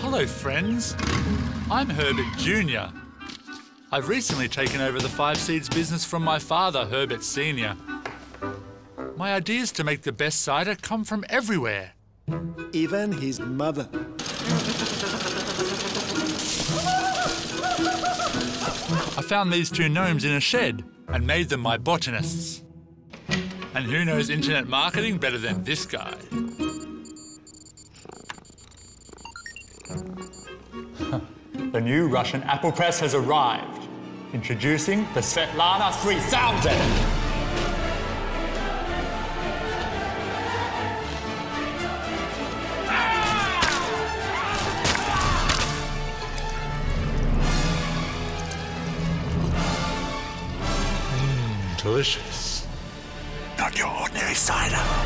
Hello, friends. I'm Herbert Jr. I've recently taken over the 5 Seeds business from my father, Herbert Sr. My ideas to make the best cider come from everywhere. Even his mother. I found these 2 gnomes in a shed and made them my botanists. And who knows internet marketing better than this guy? The new Russian apple press has arrived. Introducing the Svetlana 3000. Delicious. Not your ordinary cider.